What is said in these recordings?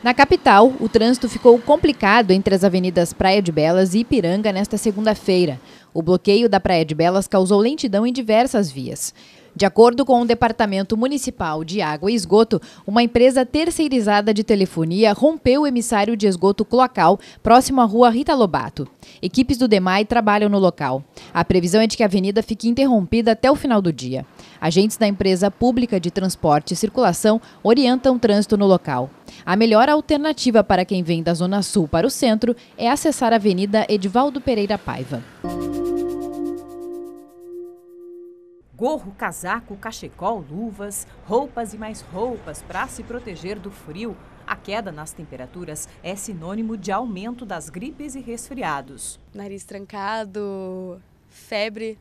Na capital, o trânsito ficou complicado entre as avenidas Praia de Belas e Ipiranga nesta segunda-feira. O bloqueio da Praia de Belas causou lentidão em diversas vias. De acordo com o Departamento Municipal de Água e Esgoto, uma empresa terceirizada de telefonia rompeu o emissário de esgoto cloacal próximo à rua Rita Lobato. Equipes do DEMAI trabalham no local. A previsão é de que a avenida fique interrompida até o final do dia. Agentes da empresa pública de transporte e circulação orientam o trânsito no local. A melhor alternativa para quem vem da Zona Sul para o centro é acessar a Avenida Edivaldo Pereira Paiva. Gorro, casaco, cachecol, luvas, roupas e mais roupas para se proteger do frio. A queda nas temperaturas é sinônimo de aumento das gripes e resfriados. Nariz trancado, febre,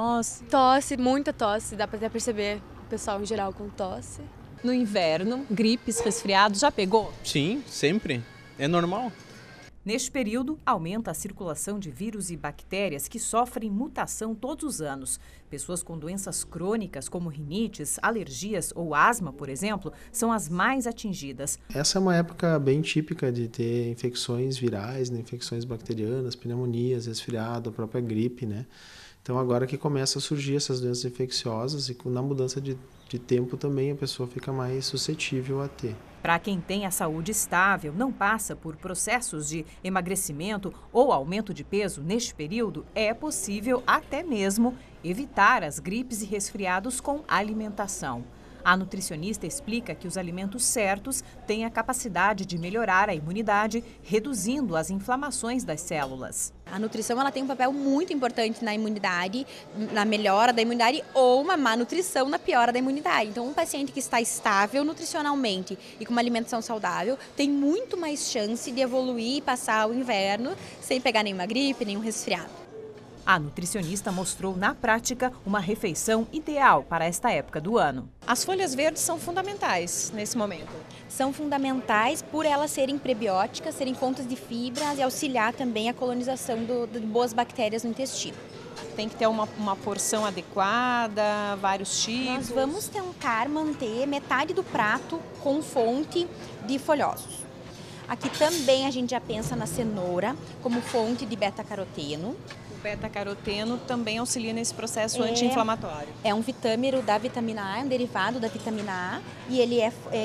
muita tosse, dá para até perceber o pessoal em geral com tosse. No inverno, gripes, resfriados, já pegou? Sim, sempre. É normal. Neste período, aumenta a circulação de vírus e bactérias que sofrem mutação todos os anos. Pessoas com doenças crônicas, como rinites, alergias ou asma, por exemplo, são as mais atingidas. Essa é uma época bem típica de ter infecções virais, né? Infecções bacterianas, pneumonias, resfriado, a própria gripe, né? Então agora que começa a surgir essas doenças infecciosas e na mudança de tempo também a pessoa fica mais suscetível a ter. Para quem tem a saúde estável, não passa por processos de emagrecimento ou aumento de peso neste período, é possível até mesmo evitar as gripes e resfriados com alimentação. A nutricionista explica que os alimentos certos têm a capacidade de melhorar a imunidade, reduzindo as inflamações das células. A nutrição ela tem um papel muito importante na imunidade, na melhora da imunidade ou uma má nutrição na piora da imunidade. Então, um paciente que está estável nutricionalmente e com uma alimentação saudável tem muito mais chance de evoluir e passar o inverno sem pegar nenhuma gripe, nenhum resfriado. A nutricionista mostrou na prática uma refeição ideal para esta época do ano. As folhas verdes são fundamentais nesse momento. São fundamentais por elas serem prebióticas, serem fontes de fibras e auxiliar também a colonização de boas bactérias no intestino. Tem que ter uma porção adequada, vários tipos. Nós vamos tentar manter metade do prato com fonte de folhosos. Aqui também a gente já pensa na cenoura como fonte de beta-caroteno. O beta-caroteno também auxilia nesse processo anti-inflamatório. É um vitamínico da vitamina A, é um derivado da vitamina A e ele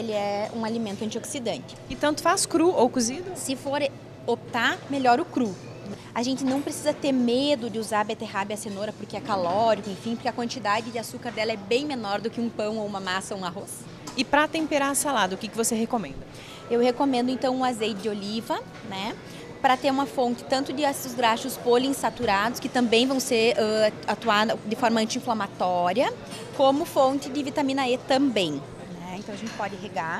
é um alimento antioxidante. E tanto faz cru ou cozido? Se for optar, melhor o cru. A gente não precisa ter medo de usar a beterraba e a cenoura porque é calórico, enfim, porque a quantidade de açúcar dela é bem menor do que um pão ou uma massa ou um arroz. E para temperar a salada, o que você recomenda? Eu recomendo então um azeite de oliva, né? Para ter uma fonte tanto de ácidos graxos poliinsaturados, que também vão ser atuar de forma anti-inflamatória, como fonte de vitamina E também. Né? Então a gente pode regar.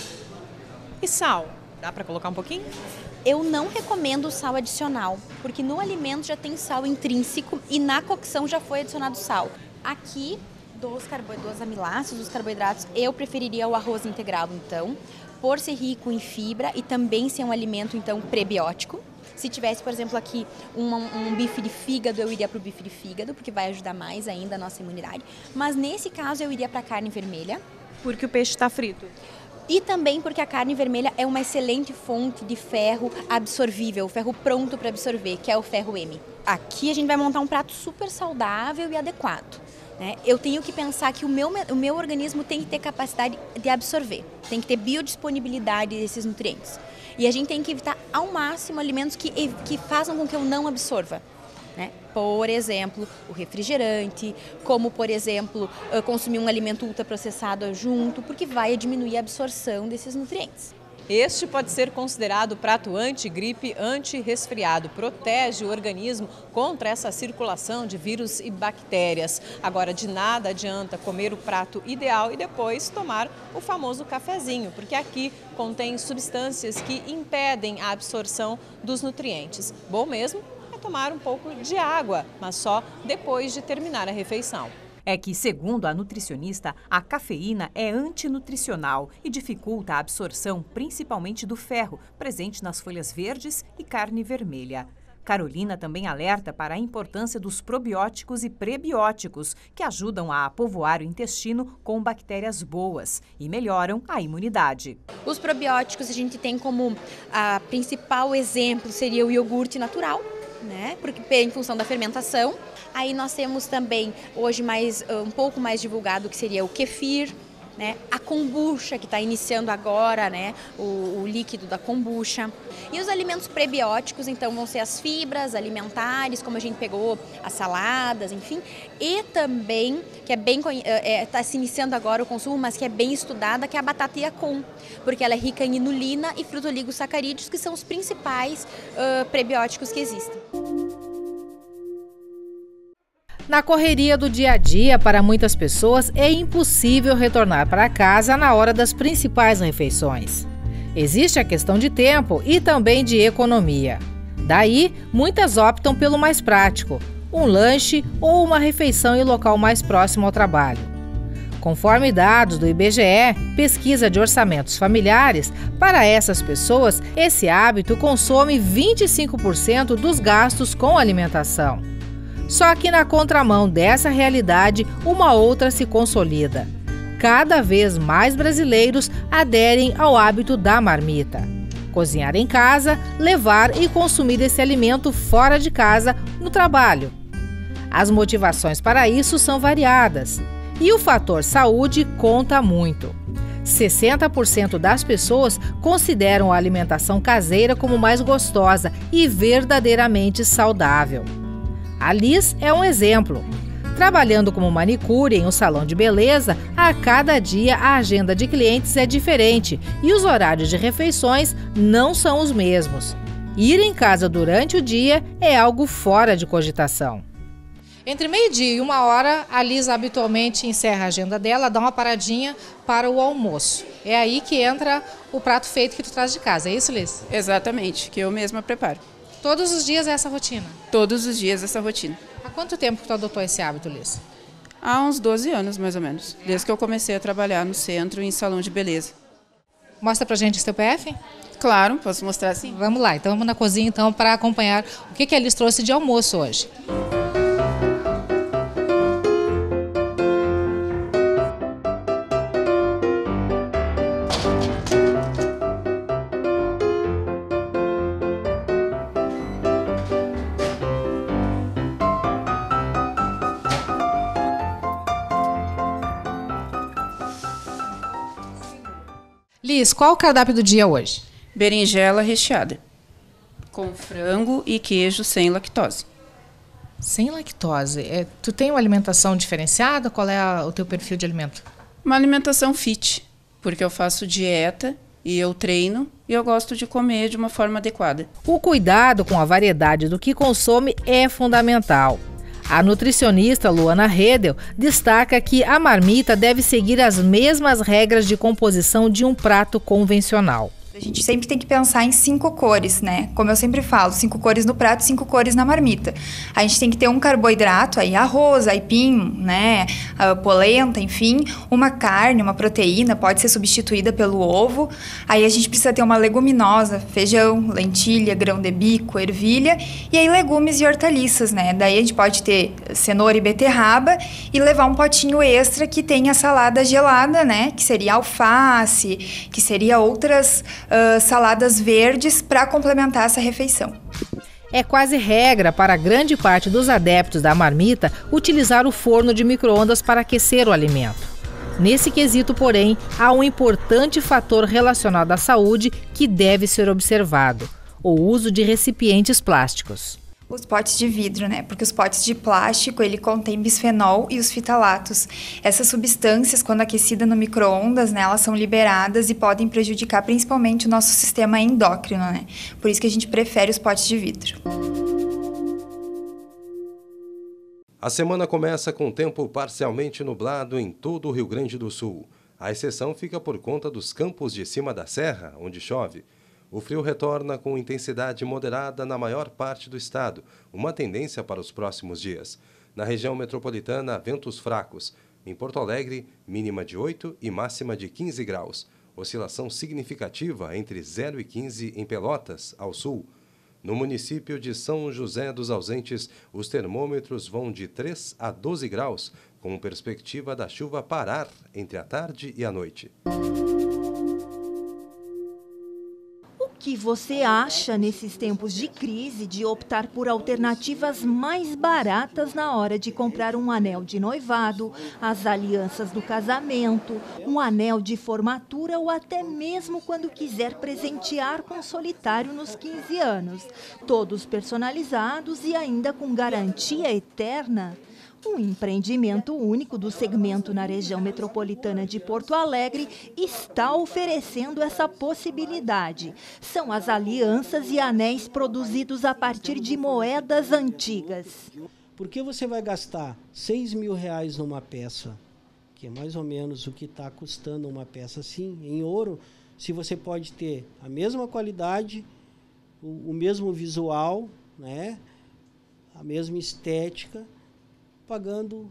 E sal? Dá para colocar um pouquinho? Eu não recomendo sal adicional, porque no alimento já tem sal intrínseco e na cocção já foi adicionado sal. Aqui, dos amiláceos, dos carboidratos, eu preferiria o arroz integral, então, por ser rico em fibra e também ser um alimento, então, prebiótico. Se tivesse, por exemplo, aqui um bife de fígado, eu iria para o bife de fígado, porque vai ajudar mais ainda a nossa imunidade. Mas nesse caso, eu iria para a carne vermelha. Porque o peixe está frito. E também porque a carne vermelha é uma excelente fonte de ferro absorvível, ferro pronto para absorver, que é o ferro M. Aqui a gente vai montar um prato super saudável e adequado. Né? Eu tenho que pensar que o meu organismo tem que ter capacidade de absorver, tem que ter biodisponibilidade desses nutrientes. E a gente tem que evitar ao máximo alimentos que façam com que eu não absorva. Né? Por exemplo, o refrigerante, como por exemplo, consumir um alimento ultraprocessado junto, porque vai diminuir a absorção desses nutrientes. Este pode ser considerado prato anti-gripe, anti-resfriado. Protege o organismo contra essa circulação de vírus e bactérias. Agora, de nada adianta comer o prato ideal e depois tomar o famoso cafezinho, porque aqui contém substâncias que impedem a absorção dos nutrientes. Bom mesmo é tomar um pouco de água, mas só depois de terminar a refeição. É que, segundo a nutricionista, a cafeína é antinutricional e dificulta a absorção, principalmente do ferro, presente nas folhas verdes e carne vermelha. Carolina também alerta para a importância dos probióticos e prebióticos, que ajudam a povoar o intestino com bactérias boas e melhoram a imunidade. Os probióticos a gente tem como a principal exemplo seria o iogurte natural, né? Porque em função da fermentação. Aí nós temos também hoje um pouco mais divulgado que seria o kefir, né? A kombucha, que está iniciando agora, né? O líquido da kombucha. E os alimentos prebióticos, então, vão ser as fibras alimentares, como a gente pegou, as saladas, enfim. E também, que é bem está se iniciando agora o consumo, mas que é bem estudada, que é a batata Yacon, porque ela é rica em inulina e frutoligosacarídeos, que são os principais prebióticos que existem. Na correria do dia a dia, para muitas pessoas, é impossível retornar para casa na hora das principais refeições. Existe a questão de tempo e também de economia. Daí, muitas optam pelo mais prático, um lanche ou uma refeição em local mais próximo ao trabalho. Conforme dados do IBGE, pesquisa de orçamentos familiares, para essas pessoas, esse hábito consome 25% dos gastos com alimentação. Só que na contramão dessa realidade, uma outra se consolida. Cada vez mais brasileiros aderem ao hábito da marmita. Cozinhar em casa, levar e consumir esse alimento fora de casa, no trabalho. As motivações para isso são variadas. E o fator saúde conta muito. 60% das pessoas consideram a alimentação caseira como mais gostosa e verdadeiramente saudável. A Liz é um exemplo. Trabalhando como manicure em um salão de beleza, a cada dia a agenda de clientes é diferente e os horários de refeições não são os mesmos. Ir em casa durante o dia é algo fora de cogitação. Entre meio-dia e 1h, a Liz habitualmente encerra a agenda dela, dá uma paradinha para o almoço. É aí que entra o prato feito que tu traz de casa, é isso, Liz? Exatamente, que eu mesma preparo. Todos os dias é essa rotina? Todos os dias essa rotina. Há quanto tempo que tu adotou esse hábito, Liz? Há uns 12 anos, mais ou menos. Desde que eu comecei a trabalhar no centro em salão de beleza. Mostra pra gente o teu PF? Claro, posso mostrar sim. Vamos lá, então vamos na cozinha então para acompanhar o que a Liz trouxe de almoço hoje. Liz, qual o cardápio do dia hoje? Berinjela recheada, com frango e queijo sem lactose. Sem lactose. Tu tem uma alimentação diferenciada? Qual é o teu perfil de alimento? Uma alimentação fit, porque eu faço dieta e eu treino e eu gosto de comer de uma forma adequada. O cuidado com a variedade do que consome é fundamental. A nutricionista Luana Redel destaca que a marmita deve seguir as mesmas regras de composição de um prato convencional. A gente sempre tem que pensar em 5 cores, né? Como eu sempre falo, 5 cores no prato, 5 cores na marmita. A gente tem que ter um carboidrato, aí arroz, aipim, né? Polenta, enfim. Uma carne, uma proteína, pode ser substituída pelo ovo. Aí a gente precisa ter uma leguminosa, feijão, lentilha, grão de bico, ervilha. E aí legumes e hortaliças, né? Daí a gente pode ter cenoura e beterraba e levar um potinho extra que tenha salada gelada, né? Que seria alface, que seria outras saladas verdes para complementar essa refeição. É quase regra para grande parte dos adeptos da marmita utilizar o forno de micro-ondas para aquecer o alimento. Nesse quesito, porém, há um importante fator relacionado à saúde que deve ser observado: o uso de recipientes plásticos. Os potes de vidro, né? Porque os potes de plástico, ele contém bisfenol e os fitalatos. Essas substâncias, quando aquecidas no micro-ondas, né, elas são liberadas e podem prejudicar principalmente o nosso sistema endócrino, né? Por isso que a gente prefere os potes de vidro. A semana começa com tempo parcialmente nublado em todo o Rio Grande do Sul. A exceção fica por conta dos campos de cima da serra, onde chove. O frio retorna com intensidade moderada na maior parte do estado, uma tendência para os próximos dias. Na região metropolitana, ventos fracos. Em Porto Alegre, mínima de 8 e máxima de 15 graus. Oscilação significativa entre 0 e 15 em Pelotas, ao sul. No município de São José dos Ausentes, os termômetros vão de 3 a 12 graus, com perspectiva da chuva parar entre a tarde e a noite. O que você acha nesses tempos de crise de optar por alternativas mais baratas na hora de comprar um anel de noivado, as alianças do casamento, um anel de formatura ou até mesmo quando quiser presentear com solitário nos 15 anos, todos personalizados e ainda com garantia eterna? Um empreendimento único do segmento na região metropolitana de Porto Alegre está oferecendo essa possibilidade. São as alianças e anéis produzidos a partir de moedas antigas. Por que você vai gastar R$6.000 numa peça, que é mais ou menos o que está custando uma peça assim, em ouro, se você pode ter a mesma qualidade, o mesmo visual, né, a mesma estética, pagando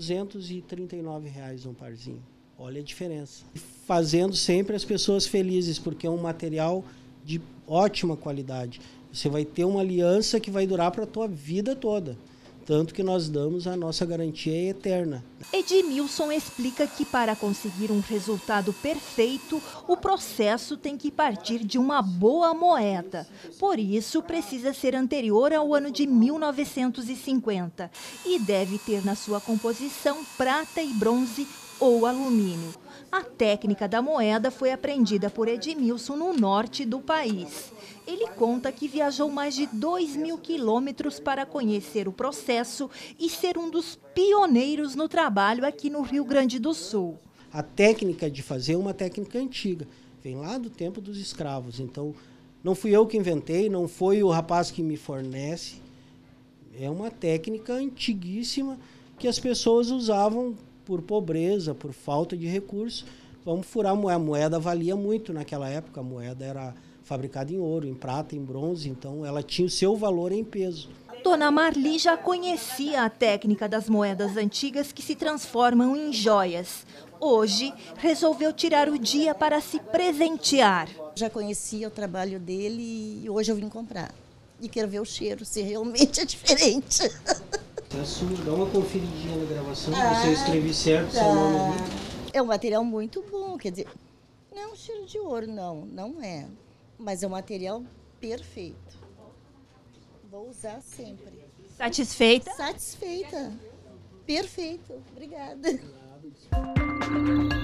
R$239 um parzinho. Olha a diferença. Fazendo sempre as pessoas felizes, porque é um material de ótima qualidade. Você vai ter uma aliança que vai durar para a tua vida toda. Tanto que nós damos a nossa garantia eterna. Edmilson explica que para conseguir um resultado perfeito, o processo tem que partir de uma boa moeda. Por isso, precisa ser anterior ao ano de 1950 e deve ter na sua composição prata e bronze ou alumínio. A técnica da moeda foi aprendida por Edmilson no norte do país. Ele conta que viajou mais de 2.000 quilômetros para conhecer o processo e ser um dos pioneiros no trabalho aqui no Rio Grande do Sul. A técnica de fazer é uma técnica antiga, vem lá do tempo dos escravos. Então, não fui eu que inventei, não foi o rapaz que me fornece. É uma técnica antiguíssima que as pessoas usavam por pobreza, por falta de recursos. Vamos furar a moeda. A moeda valia muito naquela época, a moeda era fabricada em ouro, em prata, em bronze, então ela tinha o seu valor em peso. Dona Marli já conhecia a técnica das moedas antigas que se transformam em joias. Hoje, resolveu tirar o dia para se presentear. Já conhecia o trabalho dele e hoje eu vim comprar. E quero ver o cheiro, se realmente é diferente. Dá uma conferidinha na gravação, se eu escrevi certo seu nome ali. É um material muito bom, quer dizer, não é um cheiro de ouro, não é. Mas é um material perfeito. Vou usar sempre. Satisfeita? Satisfeita. Perfeito. Obrigada.